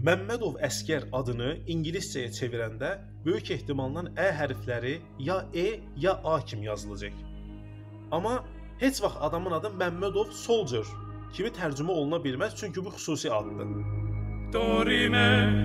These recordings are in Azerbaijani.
Məmmədov əsgər adını ingiliscəyə çevirəndə böyük ehtimalla ə hərfləri ya e, ya a kimi yazılacaq. Amma heç vaxt adamın adı Məmmədov Soldier kimi tərcümə oluna bilməz, çünki bu xüsusi addır. Dorime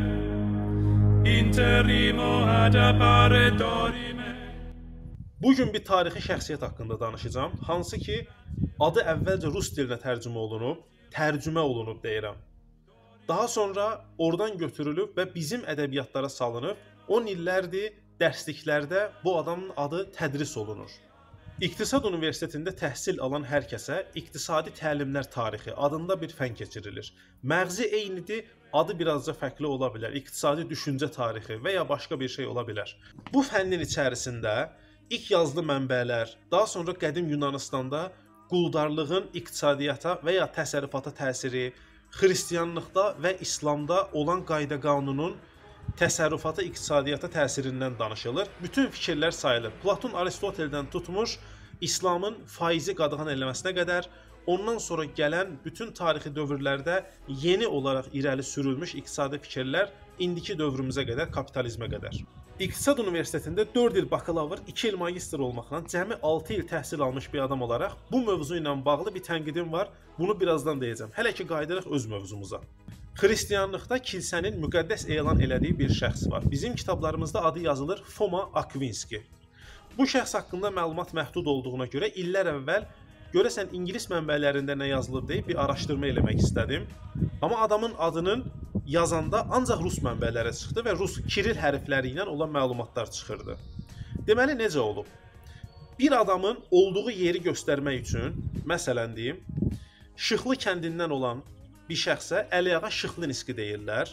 interimo ad appare dorime. Bu gün bir tarixi şəxsiyyət haqqında danışacağam, hansı ki adı əvvəlcə rus dilinə tərcümə olunub deyirəm. Daha sonra oradan götürülüb və bizim ədəbiyyatlara salınıb, 10 illərdir dərsliklərdə bu adamın adı tədris olunur. İqtisad Universitetində təhsil alan hər kəsə iqtisadi təlimlər tarixi adında bir fən keçirilir. Məğzi eynidir, adı birazca fərqli ola bilər. İqtisadi düşüncə tarixi və ya başqa bir şey ola bilər. Bu fənnin içərisində ilk yazılı mənbələr, daha sonra qədim Yunanıstanda quldarlığın iqtisadiyyata və ya təsərrüfata təsiri, xristianlıqda və İslamda olan qayda-qanunun təsərrüfata, iqtisadiyyata təsirindən danışılır. Bütün fikirlər sayılır. Platon Aristoteldən tutmuş, İslamın faizi qadağan eləməsinə qədər, ondan sonra gələn bütün tarixi dövrlərdə yeni olaraq irəli sürülmüş iqtisadi fikirlər indiki dövrümüzə qədər, kapitalizmə qədər. İqtisad Universitetində 4 il bakalavr, 2 il magistr olmaqla cəmi 6 il təhsil almış bir adam olaraq bu mövzu ilə bağlı bir tənqidim var. Bunu birazdan deyəcəm. Hələ ki qayıdırıq öz mövzumuza. Xristianlıqda kilsənin müqəddəs elan elədiyi bir şəxs var. Bizim kitablarımızda adı yazılır Foma Akvinski. Bu şəxs haqqında məlumat məhdud olduğuna görə illər əvvəl görəsən ingilis mənbələrində nə yazılıb deyib bir araşdırma eləmək istədim. Amma adamın adının yazanda ancaq rus mənbələri çıxdı və rus kiril hərfləri ilə olan məlumatlar çıxırdı. Deməli necə olub? Bir adamın olduğu yeri göstərmək üçün, məsələn deyim, Şıxlı kəndindən olan bir şəxsə Əliağa Şıxlinski deyirlər.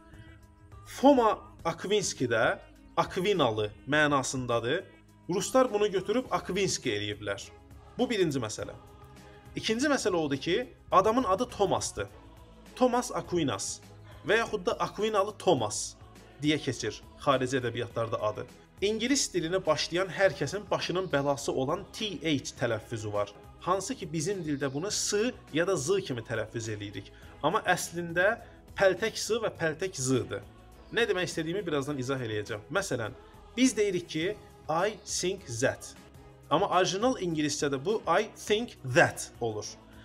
Foma Akvinski də Akvinalı mənasındadır. Ruslar bunu götürüb Akvinski eləyiblər. Bu birinci məsələ. İkinci məsələ odur ki, adamın adı Thomasdır. Thomas Aquinas və yaxud da Akvinalı Thomas deyə keçir xarici ədəbiyyatlarda adı. İngilis dilinə başlayan hər kəsin başının bəlası olan TH tələffüzü var. Hansı ki bizim dildə bunu S ya da Z kimi tələffüz edirik. Amma əslində pəltək S və pəltək Z-dır. Nə demək istədiyimi birazdan izah eləyəcəm. Məsələn, biz deyirik ki I think that. Amma orijinal ingiliscədə bu I think that olur.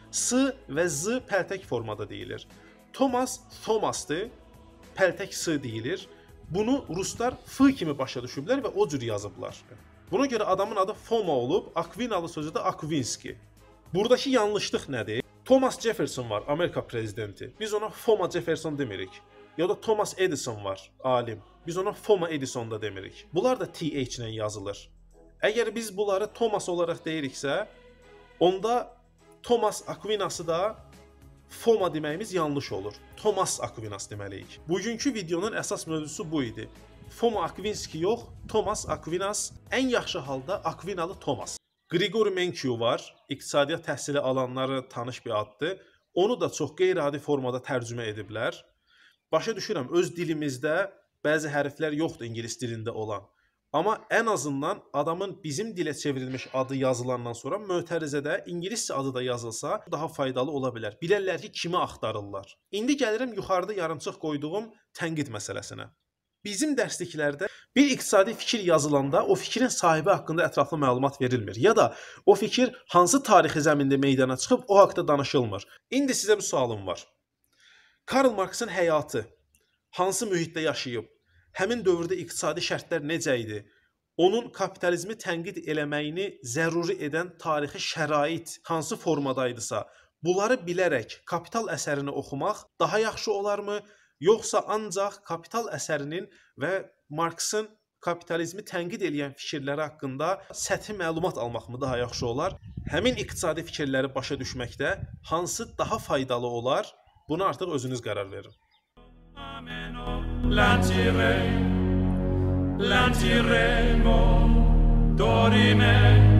S və Z pəltək formada deyilir. Thomas Thomas'dır, pəltək S deyilir. Bunu ruslar F kimi başa düşüblər və o cür yazıblar. Buna görə adamın adı Foma olub, Akvinalı sözü də Akvinski. Buradakı yanlışlıq nədir? Thomas Jefferson var, Amerika prezidenti. Biz ona Foma Jefferson demirik. Ya da Thomas Edison var, alim. Biz ona Foma Edison da demirik. Bunlar da TH ilə yazılır. Əgər biz bunları Thomas olaraq deyiriksə, onda Thomas Aquinas'ı da Foma deməyimiz yanlış olur. Thomas Aquinas deməliyik. Bugünkü videonun əsas mövzusu bu idi. Foma Akvinski yox, Thomas Aquinas, ən yaxşı halda Akvinalı Thomas. Grigori Menkiu var, iqtisadiyyat təhsili alanları tanış bir addır. Onu da çox qeyri-adi formada tərcümə ediblər. Başa düşürəm, öz dilimizdə bəzi hərflər yoxdur ingilis dilində olan. Amma ən azından adamın bizim dilə çevrilmiş adı yazılandan sonra mötərizədə ingiliscə adı da yazılsa daha faydalı ola bilər. Bilərlər ki, kimi axtarırlar. İndi gəlirəm yuxarıda yarımçıq qoyduğum tənqid məsələsinə. Bizim dərsliklərdə bir iqtisadi fikir yazılanda o fikrin sahibi haqqında ətraflı məlumat verilmir. Ya da o fikir hansı tarixi zəmində meydana çıxıb o haqda danışılmır. İndi sizə bir sualım var. Karl Marxın həyatı hansı mühitdə yaşayıb? Həmin dövrdə iqtisadi şərtlər necə idi? Onun kapitalizmi tənqid eləməyini zəruri edən tarixi şərait hansı formadaydısa, bunları bilərək kapital əsərini oxumaq daha yaxşı olarmı? Yoxsa ancaq kapital əsərinin və Marxın kapitalizmi tənqid edən fikirləri haqqında səthi məlumat almaqmı daha yaxşı olar? Həmin iqtisadi fikirləri başa düşməkdə hansı daha faydalı olar? Buna artıq özünüz qərar verin. Lanciremo, dorime.